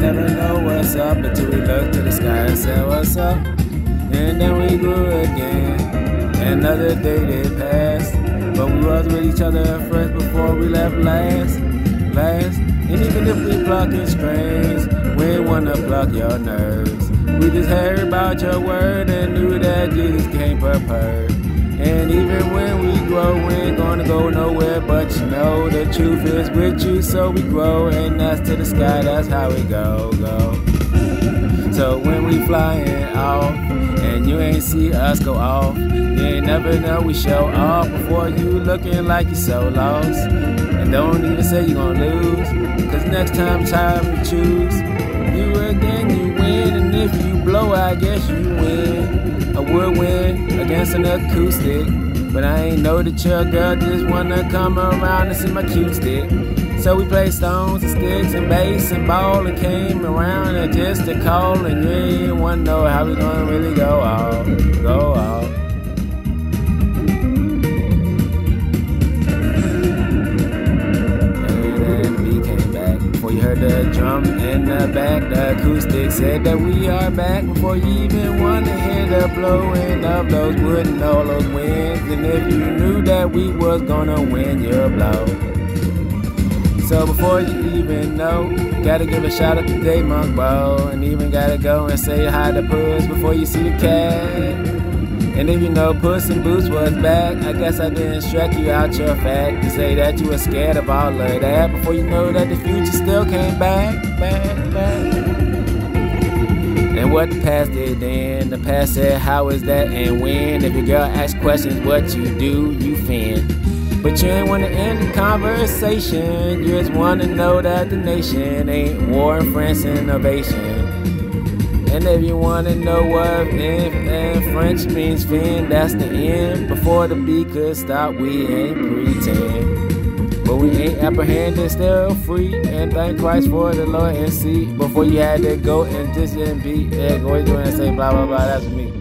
never know what's up until we look to the sky and say what's up. And then we grew again. Another day did pass, but we was with each other at first before we left last. And even if we plucking strings, we ain't wanna pluck your nerves. We just heard about your word and knew that Jesus came prepared. And even when we grow, we ain't gonna go nowhere, but you know the truth is with you, so we grow, and that's to the sky, that's how we go. So when we flying off, and you ain't see us go off, you ain't never know we show off before you looking like you're so lost. And don't even say you're gonna lose, cause next time you choose, you again, you win, and if you blow, I guess you win. I would win against an acoustic, but I ain't know that your girl just wanna come around and see my cute stick. So we played stones and sticks and bass and ball and came around and just to call, and you ain't wanna know how we gonna really go off. You heard the drum in the back, the acoustic said that we are back before you even want to hear the blowing of those wood and all those winds. And if you knew that we was gonna win, you'll blow. So before you even know, gotta give a shout out to Dave Monk, bro. And even gotta go and say hi to Puss before you see the cat. And if you know Puss in Boots was back, I guess I didn't strike you out your fact to say that you were scared of all of that before you know that the future still came back. And what the past did then, the past said how is that and when. If your girl asks questions what you do, you fin. But you ain't wanna end the conversation, you just wanna know that the nation ain't war and France innovation. And if you wanna know what if and French means fin, that's the end. Before the beat could stop, we ain't pretend. But we ain't apprehended, still free. And thank Christ for the Lord and see. Before you had to go and just be, go and say blah blah blah, that's me.